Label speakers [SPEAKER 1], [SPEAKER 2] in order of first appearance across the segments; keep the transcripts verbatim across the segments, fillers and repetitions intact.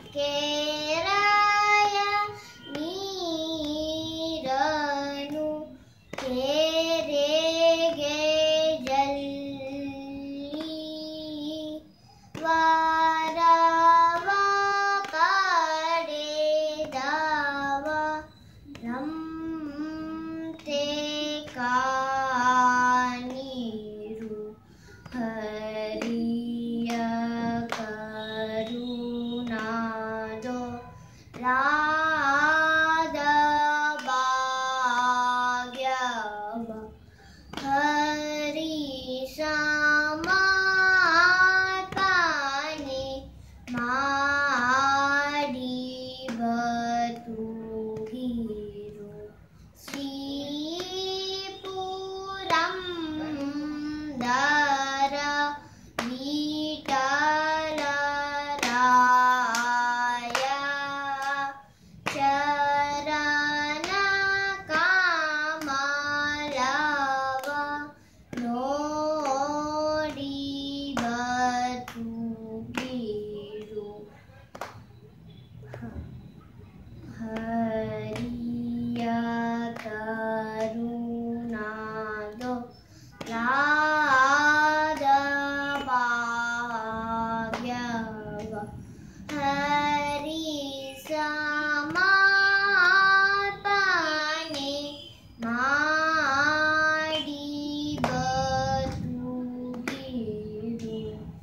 [SPEAKER 1] केराय नीरनु केरेगे जल्ली वारवा कडेदव रम्ते कानीरु हरिय करुणादो राधभाग्यव हरि समार्पणे ಮಾಡಿಬತುಗಿರು ಶ್ರೀಪುರಂದರ ವಿಠಲರಾಯ ಚರಣ ಕಮಲವ ನೋಡಿಬತುಗಿರು ಹರಿಯ ಕರುಣಾದೋ ರಾಧಭಾಗ್ಯವ ಹರಿ ಸಮರ್ಪಣೆ ಮಾಡಿಬತುಗಿರು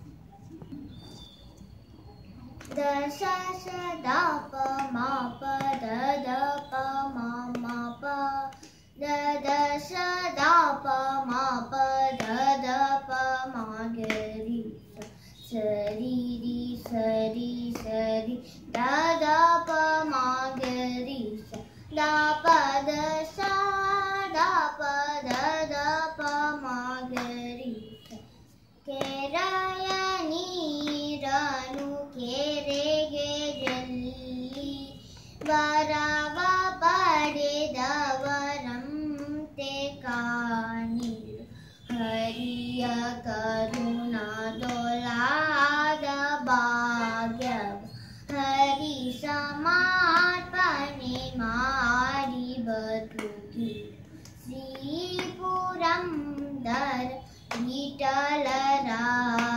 [SPEAKER 1] ದಶ ಸದಾ ಪ ಮ ಪ ದ ದ ಪ ಮ ಮ ಪ ದ ದ ಸದಾ ಪ ಮ ಪ ದ ದ ಪ ಮ ಗ ರಿ ಸ ರಿ ರಿ ಸರಿ ಸರಿ ದ ದ ಪ ಮ ಗ ರಿ ಸ ದ ಪ ದ ಸ ದ ಪ ದ ದ ಪ ಮ ಗ ರಿ ಸ केराय नीरनु केरेगे जल्ली वरव पडेदवरंते कानीरु हरिय करुणादो राधभाग्यव हरि समार्पणे ಮಾಡಿಬತುಗಿರು ಶ್ರೀಪುರಂದರ ವಿಠಲರಾಯ